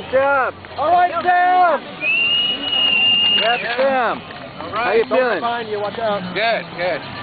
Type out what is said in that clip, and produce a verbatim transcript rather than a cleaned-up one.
job. All right, Sam. Grab Sam. All How you right, feeling? Behind you. Watch out. Good, good.